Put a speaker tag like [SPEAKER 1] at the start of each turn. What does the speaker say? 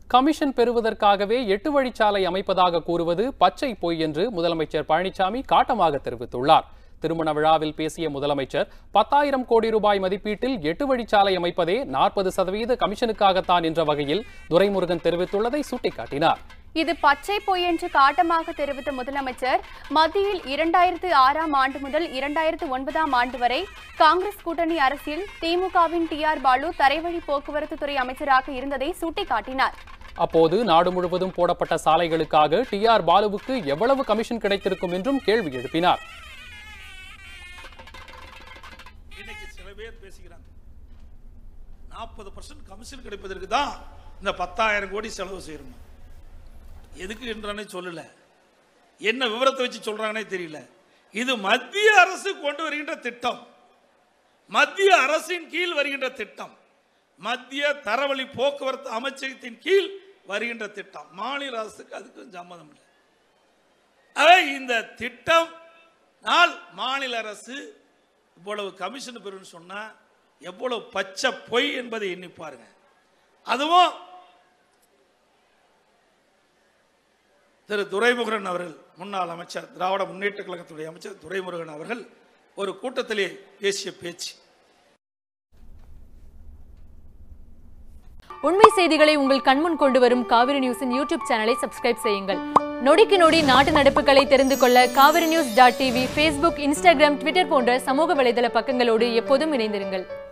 [SPEAKER 1] Commission பெறுவதற்காகவே 8 வழிச்சாலை அமைப்பதாக கூறுவது பச்சை பொய் என்று முதலமைச்சர் பழனிசாமி காட்டமாக தெரிவித்துள்ளார். திருமண விழாவில் பேசிய முதலமைச்சர் 10,000 கோடி ரூபாய் மதிப்பீட்டில் 8 வழிச்சாலை அமைப்பதே 40% கமிஷனுக்காகத்தான் என்ற வகையில் துரைமுருகன் தெரிவித்துள்ளதை சுட்டிக்காட்டினார்.
[SPEAKER 2] இது பச்சை பொய் என்று காட்டமாக தெரிவித்த முதலமைச்சர் மத்தியில் 2006ஆம் ஆண்டு முதல் 2009ஆம் ஆண்டு வரை காங்கிரஸ் கூட்டணி அரசில் திமுகவின் TR பாலு தரைவழி போக்குவரத்து துறை அமைச்சராக இருந்ததை சுட்டிக்காட்டினார்.
[SPEAKER 1] அப்போது நாடு முழுவதும் போடப்பட்ட சாலைகளுக்காக TR பாலுவுக்கு எவ்வளவு கமிஷன் கிடைத்திருக்கும் என்றும் கேள்வி எழுப்பினார்.
[SPEAKER 3] இன்னைக்கு சில பேர் பேசுகிறாங்க 40% கமிஷன் கிடைப்பதற்கு தான் இந்த 10,000 கோடி செலவு செய்யணும். எதுக்கு என்றானே சொல்லல, என்ன விவரத்தை வச்சு சொல்றாங்கன்னே தெரியல. இது மத்திய அரசு கொண்டு வருகின்ற திட்டம், மத்திய அரசின் கீழ் வருகின்ற திட்டம், மத்திய தரவழி போக்குவரத்து அமைச்சகத்தின் கீழ் வருகின்ற திட்டம். மாநில அரசுக்கு அதுக்கு சம்மதம் இல்லை. இந்த திட்டம் மாநில அரசு இவ்வளவு கமிஷன் பெறும் சொன்னா எவ்வளவு பச்சை பொய் என்பதை எண்ணி பாருங்க. அதுவும் திரு துரைமுருகன் அவர்கள், முன்னாள் அமைச்சர், திராவிட முன்னேற்ற கழகத்துடைய அமைச்சர் துரைமுருகன் அவர்கள் ஒரு கூட்டத்திலே பேசிய பேச்சு.
[SPEAKER 4] உண்மை செய்திகளை உங்கள் கண்முன் கொண்டு வரும் காவிரி நியூஸின் யூடியூப் சேனலை சப்ஸ்கிரைப் செய்யுங்கள். நொடிக்கு நொடி நாட்டு நடப்புகளை தெரிந்து கொள்ள kavirnews.tv, Facebook, Instagram, Twitter போன்ற சமூக வலைதள பக்கங்களோடு எப்போதும் இணைந்திருங்கள்.